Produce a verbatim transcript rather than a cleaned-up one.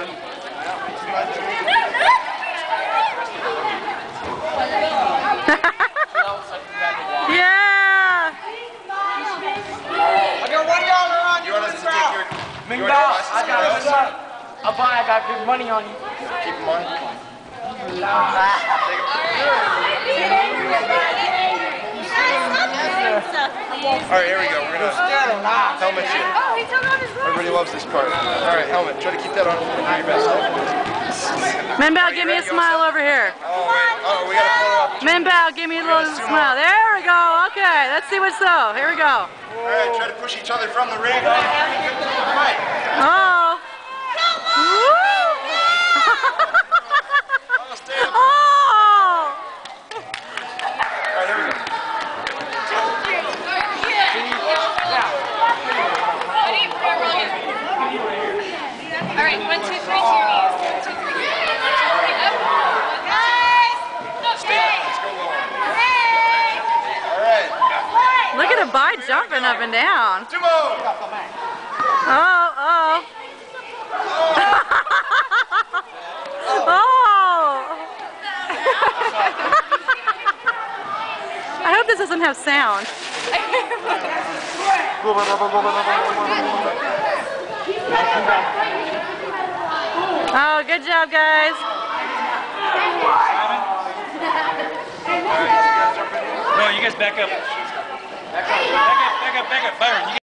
man. Yeah. I got one dollar on you. You want us to take your... Ming you Bao, want us to I got take it up. I'll buy, I got good money on you. Keep them on. Alright, here we go. We're gonna helmet you. Oh, he told me on his list. Everybody loves this part. Alright, helmet. Try to keep that on. Do your best. Min Bao, give me a smile over here. Oh, wait. Oh, we got a photo op. Min Bao, give me a little smile. There we go. Okay, let's see what's up. Here we go. Alright, try to push each other from the ring. Right. Oh. Woo. Oh. Alright, here we go. All right, one, two, three, cheer me. One, two, three. Guys! Stay. Let's go long. Hey! Alright. Look at the bite jumping up and down. Sumo! Oh, oh. Oh. I hope this doesn't have sound. Oh, good job, guys. No, you guys back up. Back up, back up, back up, back up. Byron, you